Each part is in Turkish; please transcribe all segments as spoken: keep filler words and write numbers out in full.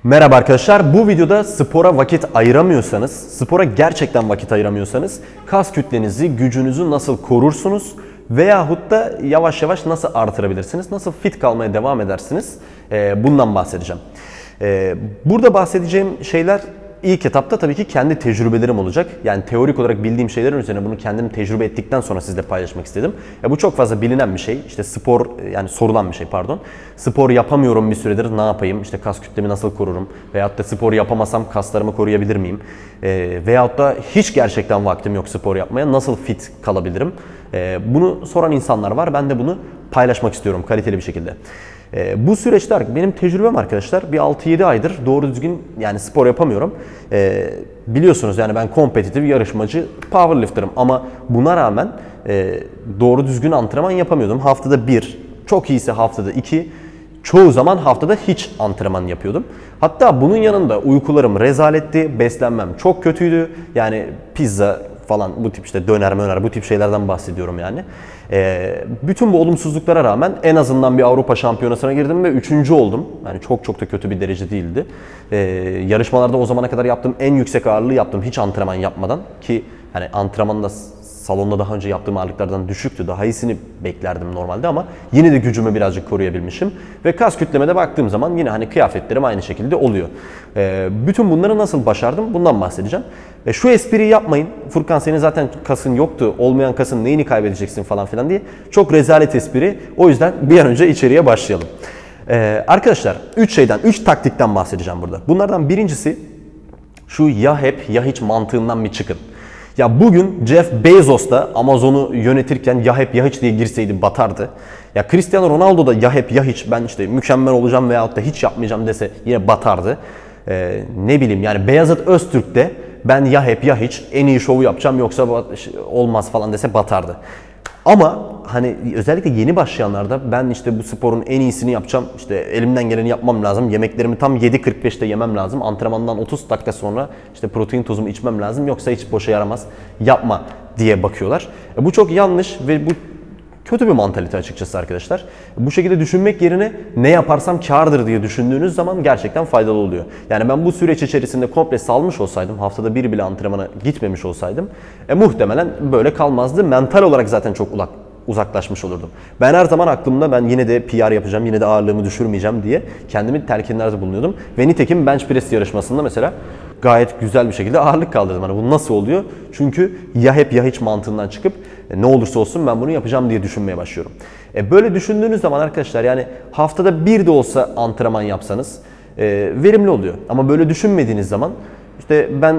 Merhaba arkadaşlar, bu videoda spora vakit ayıramıyorsanız, spora gerçekten vakit ayıramıyorsanız kas kütlenizi, gücünüzü nasıl korursunuz veyahut da yavaş yavaş nasıl artırabilirsiniz, nasıl fit kalmaya devam edersiniz, bundan bahsedeceğim. Burada bahsedeceğim şeyler ilk etapta tabii ki kendi tecrübelerim olacak. Yani teorik olarak bildiğim şeylerin üzerine bunu kendim tecrübe ettikten sonra sizle paylaşmak istedim. Ya bu çok fazla bilinen bir şey. İşte spor, yani sorulan bir şey pardon. Spor yapamıyorum bir süredir, ne yapayım? İşte kas kütlemi nasıl korurum? Veyahut da spor yapamasam kaslarımı koruyabilir miyim? E, veyahut da hiç gerçekten vaktim yok spor yapmaya, nasıl fit kalabilirim? E, bunu soran insanlar var. Ben de bunu paylaşmak istiyorum kaliteli bir şekilde. E, bu süreçte benim tecrübem arkadaşlar bir altı yedi aydır doğru düzgün yani spor yapamıyorum. E, biliyorsunuz yani ben kompetitif yarışmacı powerlifter'ım ama buna rağmen e, doğru düzgün antrenman yapamıyordum. Haftada bir, çok iyisi haftada iki, çoğu zaman haftada hiç antrenman yapıyordum. Hatta bunun yanında uykularım rezaletti, beslenmem çok kötüydü. Yani pizza falan, bu tip işte döner möner, bu tip şeylerden bahsediyorum yani. Ee, bütün bu olumsuzluklara rağmen en azından bir Avrupa Şampiyonası'na girdim ve üçüncü oldum. Yani çok çok da kötü bir derece değildi. Ee, yarışmalarda o zamana kadar yaptığım en yüksek ağırlığı yaptım hiç antrenman yapmadan, ki hani antrenmanda salonda daha önce yaptığım ağırlıklardan düşüktü. Daha iyisini beklerdim normalde ama yine de gücümü birazcık koruyabilmişim. Ve kas kütleme de baktığım zaman yine hani kıyafetlerim aynı şekilde oluyor. Ee, bütün bunları nasıl başardım bundan bahsedeceğim. E şu espriyi yapmayın. Furkan senin zaten kasın yoktu. Olmayan kasın neyini kaybedeceksin falan filan diye. Çok rezalet espri. O yüzden bir an önce içeriye başlayalım. Ee, arkadaşlar üç şeyden, üç taktikten bahsedeceğim burada. Bunlardan birincisi şu ya hep ya hiç mantığından bir çıkın. Ya bugün Jeff Bezos da Amazon'u yönetirken ya hep ya hiç diye girseydi batardı. Ya Cristiano Ronaldo da ya hep ya hiç ben işte mükemmel olacağım veyahut da hiç yapmayacağım dese yine batardı. Ee, ne bileyim yani Beyazıt Öztürk de ben ya hep ya hiç en iyi şovu yapacağım yoksa olmaz falan dese batardı. Ama hani özellikle yeni başlayanlarda ben işte bu sporun en iyisini yapacağım, işte elimden geleni yapmam lazım, yemeklerimi tam yedi kırk beşte yemem lazım, antrenmandan otuz dakika sonra işte protein tozumu içmem lazım yoksa hiç boşa yaramaz, yapma diye bakıyorlar. E bu çok yanlış ve bu kötü bir mantalite açıkçası arkadaşlar. Bu şekilde düşünmek yerine ne yaparsam kârdır diye düşündüğünüz zaman gerçekten faydalı oluyor. Yani ben bu süreç içerisinde komple salmış olsaydım, haftada bir bile antrenmana gitmemiş olsaydım e, muhtemelen böyle kalmazdı. Mental olarak zaten çok ulak, uzaklaşmış olurdum. Ben her zaman aklımda ben yine de P R yapacağım, yine de ağırlığımı düşürmeyeceğim diye kendimi telkinlerde bulunuyordum. Ve nitekim bench press yarışmasında mesela gayet güzel bir şekilde ağırlık kaldırdım. Hani bu nasıl oluyor? Çünkü ya hep ya hiç mantığından çıkıp e, ne olursa olsun ben bunu yapacağım diye düşünmeye başlıyorum. E, böyle düşündüğünüz zaman arkadaşlar yani haftada bir de olsa antrenman yapsanız e, verimli oluyor. Ama böyle düşünmediğiniz zaman işte ben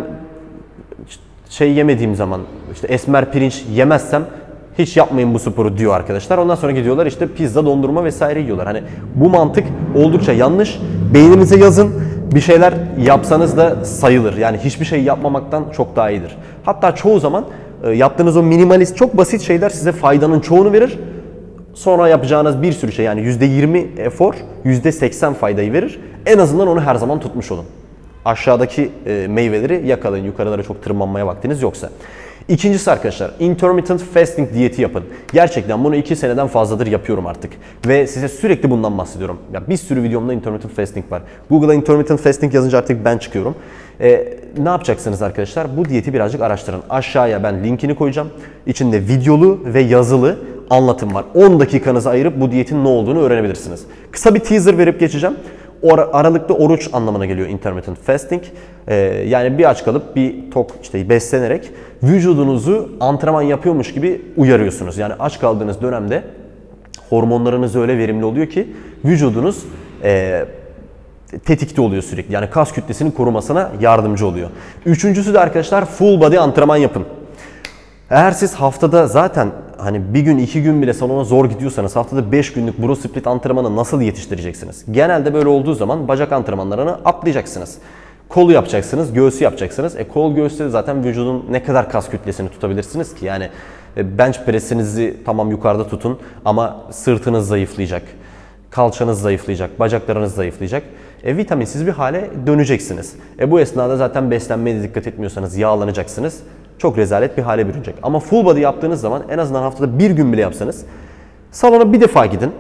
şey yemediğim zaman işte esmer pirinç yemezsem hiç yapmayın bu sporu diyor arkadaşlar. Ondan sonra gidiyorlar işte pizza, dondurma vesaire yiyorlar. Hani bu mantık oldukça yanlış. Beyninize yazın. Bir şeyler yapsanız da sayılır. Yani hiçbir şey yapmamaktan çok daha iyidir. Hatta çoğu zaman yaptığınız o minimalist, çok basit şeyler size faydanın çoğunu verir. Sonra yapacağınız bir sürü şey yani yüzde yirmi efor, yüzde seksen faydayı verir. En azından onu her zaman tutmuş olun. Aşağıdaki meyveleri yakalayın. Yukarılara çok tırmanmaya vaktiniz yoksa. İkincisi arkadaşlar, intermittent fasting diyeti yapın. Gerçekten bunu iki seneden fazladır yapıyorum artık. Ve size sürekli bundan bahsediyorum. Ya bir sürü videomda intermittent fasting var. Google'a intermittent fasting yazınca artık ben çıkıyorum. Ee, ne yapacaksınız arkadaşlar? Bu diyeti birazcık araştırın. Aşağıya ben linkini koyacağım. İçinde videolu ve yazılı anlatım var. on dakikanızı ayırıp bu diyetin ne olduğunu öğrenebilirsiniz. Kısa bir teaser verip geçeceğim. Aralıklı oruç anlamına geliyor intermittent fasting. Ee, yani bir aç kalıp bir tok işte beslenerek vücudunuzu antrenman yapıyormuş gibi uyarıyorsunuz. Yani aç kaldığınız dönemde hormonlarınız öyle verimli oluyor ki vücudunuz e, tetikte oluyor sürekli. Yani kas kütlesini korumasına yardımcı oluyor. Üçüncüsü de arkadaşlar full body antrenman yapın. Eğer siz haftada zaten hani bir gün iki gün bile salona zor gidiyorsanız haftada beş günlük bro split antrenmanı nasıl yetiştireceksiniz? Genelde böyle olduğu zaman bacak antrenmanlarını atlayacaksınız. Kolu yapacaksınız, göğsü yapacaksınız. E kol göğüste zaten vücudun ne kadar kas kütlesini tutabilirsiniz ki? Yani bench press'inizi tamam yukarıda tutun ama sırtınız zayıflayacak. Kalçanız zayıflayacak, bacaklarınız zayıflayacak. E, vitaminsiz bir hale döneceksiniz. E, bu esnada zaten beslenmeye de dikkat etmiyorsanız yağlanacaksınız. Çok rezalet bir hale bürünecek. Ama full body yaptığınız zaman en azından haftada bir gün bile yapsanız salona bir defa gidin.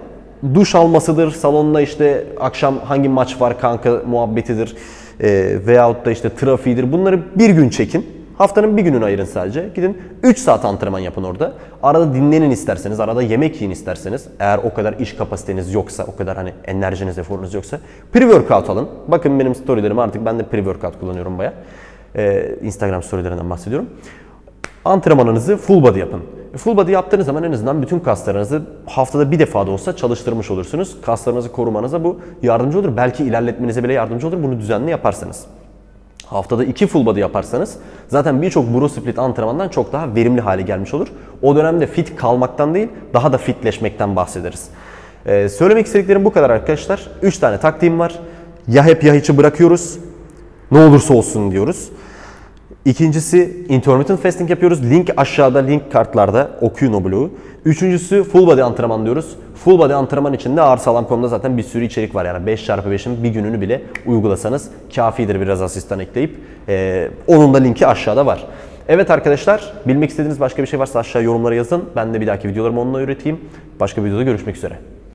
duş almasıdır, salonda işte akşam hangi maç var kanka muhabbetidir e, veyahut da işte trafiğidir. Bunları bir gün çekin. Haftanın bir gününü ayırın sadece. Gidin üç saat antrenman yapın orada. Arada dinlenin isterseniz, arada yemek yiyin isterseniz. Eğer o kadar iş kapasiteniz yoksa, o kadar hani enerjiniz, eforunuz yoksa. Pre-workout alın. Bakın benim storylerim artık ben de pre-workout kullanıyorum baya. Ee, Instagram storylerinden bahsediyorum. Antrenmanınızı full body yapın. Full body yaptığınız zaman en azından bütün kaslarınızı haftada bir defa da olsa çalıştırmış olursunuz. Kaslarınızı korumanıza bu yardımcı olur. Belki ilerletmenize bile yardımcı olur. Bunu düzenli yaparsanız. Haftada iki full body yaparsanız zaten birçok bro split antrenmandan çok daha verimli hale gelmiş olur. O dönemde fit kalmaktan değil, daha da fitleşmekten bahsederiz. Ee, söylemek istediklerim bu kadar arkadaşlar. üç tane taktiğim var. Ya hep ya hiç'i bırakıyoruz. Ne olursa olsun diyoruz. İkincisi intermittent fasting yapıyoruz. Link aşağıda, link kartlarda okuyun o bloğu. Üçüncüsü full body antrenman diyoruz. Full body antrenman içinde ağır sağlam konuda zaten bir sürü içerik var. Yani beş çarpı beşin bir gününü bile uygulasanız kafidir biraz asistan ekleyip. Ee, onun da linki aşağıda var. Evet arkadaşlar, bilmek istediğiniz başka bir şey varsa aşağı yorumlara yazın. Ben de bir dahaki videolarımı onunla üreteyim. Başka bir videoda görüşmek üzere.